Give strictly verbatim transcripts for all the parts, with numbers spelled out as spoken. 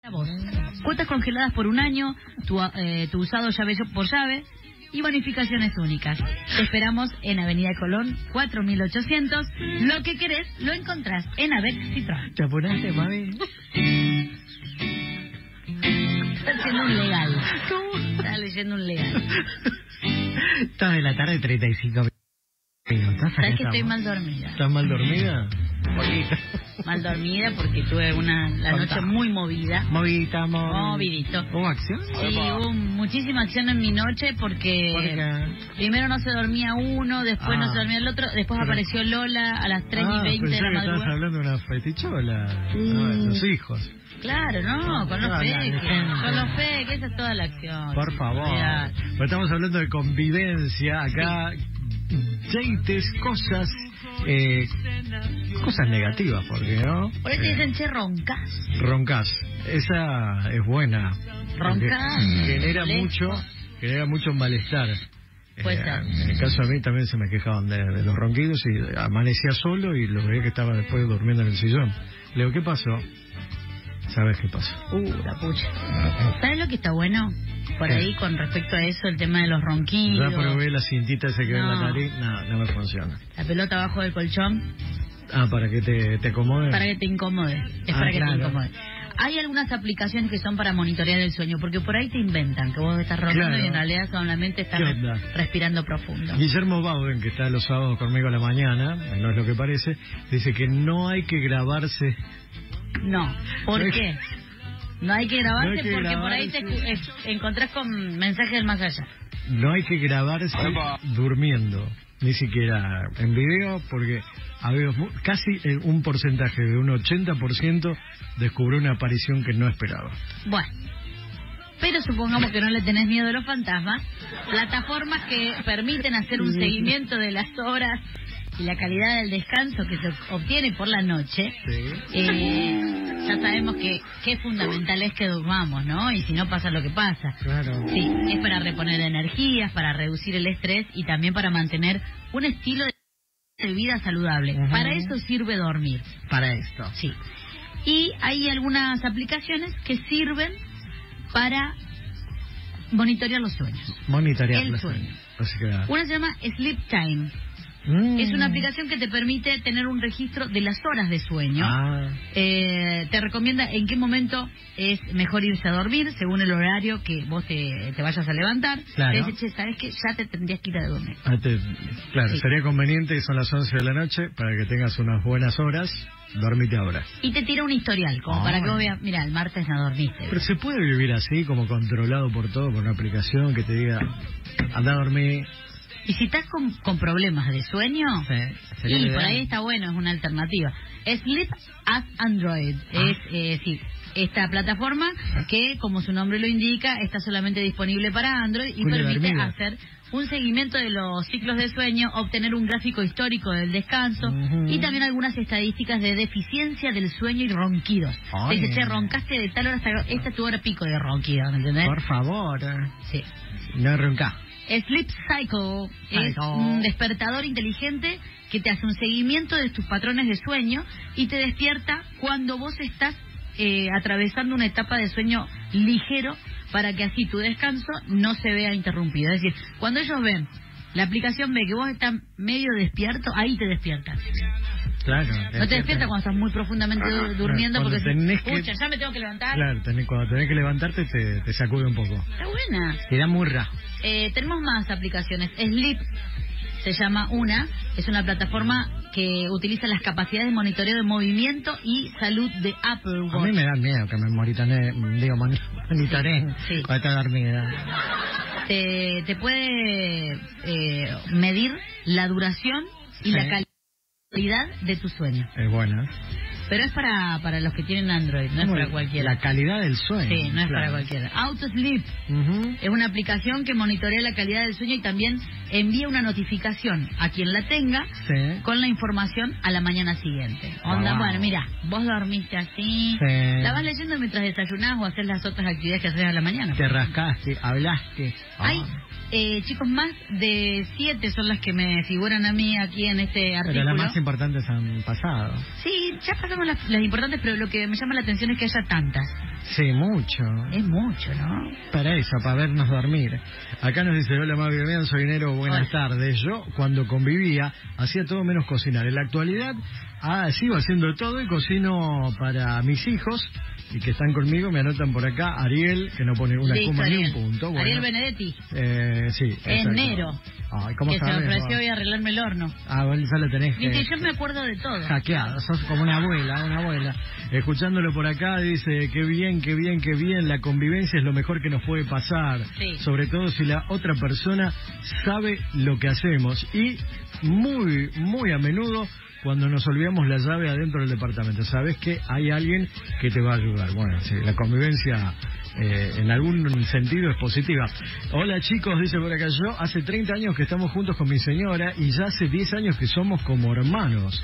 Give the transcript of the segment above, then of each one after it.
Vos. Cuotas congeladas por un año, tu, eh, tu usado llave por llave y bonificaciones únicas. Te esperamos en Avenida Colón cuatro mil ochocientos. Lo que querés lo encontrás en Avec Citroën. ¿Te apuraste, mami? Estás haciendo un legal. Estás leyendo un legal. Estás de la tarde, treinta y cinco minutos. ¿Sabes que estoy mal dormida? ¿Estás mal dormida? Poquito. Mal dormida porque tuve una la noche muy movida. Movidita, movidita. Movidito. ¿Hubo acción? Sí, hubo muchísima acción en mi noche porque ¿Por qué? primero no se dormía uno, después Ah. no se dormía el otro, después Pero... apareció Lola a las tres ah, y veinte de la pensé que madrugada. estabas hablando de una fetichola. Sí. No, los hijos. Claro, no, con los No, peques, no, no. con los peques, esa es toda la acción. Por favor. Mirá. Pero estamos hablando de convivencia. Acá, cheites, cosas, eh, cosas negativas, porque no. Por ahí te dicen, che, roncas. Roncas. Esa es buena. porque Roncas. Genera molesto. mucho, genera mucho malestar. Puede Eh, ser. en el caso de mí también se me quejaban de, de los ronquidos y amanecía solo y lo veía que estaba después durmiendo en el sillón. Le digo, ¿qué pasó? ¿Sabes qué pasó? Uh, la pucha. ¿Sabes lo que está bueno? Por ¿Qué? ahí, con respecto a eso, el tema de los ronquidos. Ya probé la cintita esa que ve en la No. nariz, no, no me funciona. La pelota abajo del colchón. Ah, para que te, te acomode. Para que te incomode. Es Ah, para que claro. te incomode. Hay algunas aplicaciones que son para monitorear el sueño, porque por ahí te inventan que vos estás roncando Claro. y en realidad solamente estás ¿Qué onda? respirando profundo. Guillermo Bauden, que está los sábados conmigo a la mañana, no es lo que parece, dice que no hay que grabarse. No. ¿Por No hay qué? No hay que grabarse No hay que porque por ahí te grabarse. escu- es- encontrás con mensajes del más allá. No hay que grabarse durmiendo, ni siquiera en video, porque había mu- casi eh, un porcentaje de un ochenta por ciento descubrió una aparición que no esperaba. Bueno. Pero supongamos que no le tenés miedo a los fantasmas. Plataformas que permiten hacer un seguimiento de las horas y la calidad del descanso que se obtiene por la noche. Sí. Eh, ya sabemos que qué fundamental es que durmamos, ¿no? Y si no pasa lo que pasa. Claro. Sí, es para reponer energías, para reducir el estrés y también para mantener un estilo de vida saludable. Ujú. Para eso sirve dormir. Para esto. Sí. Y hay algunas aplicaciones que sirven para monitorear los sueños. Monitorear El la- sueño. Así que, Una se llama Sleep Time. mm. Es una aplicación que te permite tener un registro de las horas de sueño. Ah, Eh, te recomienda en qué momento es mejor irse a dormir, según el horario que vos te, te vayas a levantar. Claro. Te dice, che, ¿sabes qué? Ya te tendrías que ir a dormir. ah, te- claro, Sí. sería conveniente, son las once de la noche, para que tengas unas buenas horas, dormite ahora. Y te tira un historial, como Ah. para que vos veas, mira, el martes no dormiste. Pero se puede vivir así, como controlado por todo, por una aplicación que te diga, anda a dormir. Y si estás con, con problemas de sueño, y por ahí está bueno, es una alternativa. Sleep as Android. Ah. Es, eh, sí, esta plataforma que, como su nombre lo indica, está solamente disponible para Android y Cuida permite dormida. hacer un seguimiento de los ciclos de sueño, obtener un gráfico histórico del descanso Ujú. y también algunas estadísticas de deficiencia del sueño y ronquidos. Ay. Te dice, che, roncaste de tal hora hasta... Esta es tu hora pico de ronquido, ¿me entendés? Por favor, Sí. no ronca. Sleep Cycle es Cycle. un despertador inteligente que te hace un seguimiento de tus patrones de sueño y te despierta cuando vos estás eh, atravesando una etapa de sueño ligero para que así tu descanso no se vea interrumpido. Es decir, cuando ellos ven, la aplicación ve que vos estás medio despierto, ahí te despiertan. Claro. No te despiertas cuando estás muy profundamente du- durmiendo Cuando porque tenés decís, que- pucha, ya me tengo que levantar. Claro, tenés- cuando tenés que levantarte te, te sacude un poco. Está buena. Te da murra. Eh, tenemos más aplicaciones. Sleep se llama una, es una plataforma que utiliza las capacidades de monitoreo de movimiento y salud de Apple A Watch. mí me da miedo que me monitoren, digo, moni- monitoren Sí. cuando está dormida. Te, te puede eh, medir la duración y Sí. la calidad de tu sueño. Es buena. Pero es para, para los que tienen Android, no es Como para cualquiera. La calidad del sueño. Sí, no es para claro. cualquiera. Auto Sleep Ujú. es una aplicación que monitorea la calidad del sueño y también envía una notificación a quien la tenga Sí. con la información a la mañana siguiente. Onda, Wow. bueno, mira, vos dormiste así, Sí. la vas leyendo mientras desayunás o haces las otras actividades que haces a la mañana. Te rascaste, hablaste. Hay Ah. eh, chicos, más de siete son las que me figuran a mí aquí en este artículo. Pero las más importantes han pasado. Sí, ya pasamos las, las importantes, pero lo que me llama la atención es que haya tantas. Sí, mucho. Es mucho, ¿no? Para eso, para vernos dormir. Acá nos dice, hola, Mavi, bien, soy Nero, buenas Hola. tardes. Yo, cuando convivía, hacía todo menos cocinar. En la actualidad, ah, sigo haciendo todo y cocino para mis hijos, y que están conmigo, me anotan por acá, Ariel, que no pone una Listo, coma ni Ariel. un punto. Bueno, Ariel Benedetti. Eh, sí, Es exacto. Nero. Ay, ¿cómo Que se me sabes, ofreció vos? hoy a arreglarme el horno. Ah, bueno, ya lo tenés que... Viste, yo me acuerdo de todo. Hackeado, sos como una abuela, una abuela. Escuchándolo por acá, dice, qué bien, qué bien, qué bien, la convivencia es lo mejor que nos puede pasar. Sí. Sobre todo si la otra persona sabe lo que hacemos. Y muy, muy a menudo, cuando nos olvidamos la llave adentro del departamento, sabes que hay alguien que te va a ayudar. Bueno, sí, la convivencia eh, en algún sentido es positiva. Hola chicos, dice por acá, yo hace treinta años que estamos juntos con mi señora y ya hace diez años que somos como hermanos.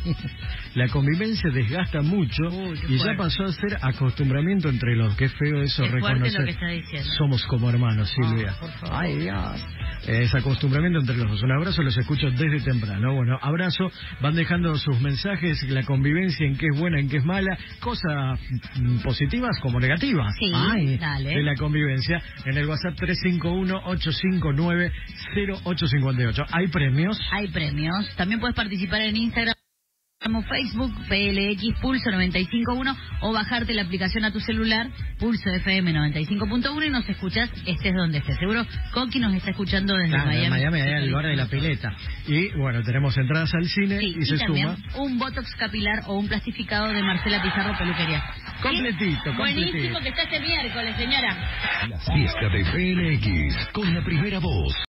La convivencia desgasta mucho. Uy, y ya fuerte. pasó a ser acostumbramiento entre los. Qué feo eso, Es fuerte reconocer. lo que está diciendo. Somos como hermanos, Silvia. Oh, por favor. Ay, Dios. Es acostumbramiento entre los dos. Un abrazo, los escucho desde temprano. Bueno, abrazo. Van dejando sus mensajes, la convivencia, en qué es buena, en qué es mala, cosas mm, positivas como negativas. Sí, Ay, dale. de la convivencia. En el WhatsApp tres cinco uno, ocho cinco nueve, cero ocho cinco ocho. ¿Hay premios? Hay premios. También puedes participar en Instagram como Facebook, P L X Pulso noventa y cinco punto uno, o bajarte la aplicación a tu celular, Pulso F M noventa y cinco punto uno, y nos escuchás estés donde estés. Seguro Coqui nos está escuchando desde Claro, Miami. en Miami, allá en el bar de la pileta. Y bueno, tenemos entradas al cine Sí, y y se también suma. un Botox capilar o un plastificado de Marcela Pizarro Peluquería. Completito, ¿Sí? completito. Buenísimo que está este miércoles, señora. La fiesta de P L X con la primera voz.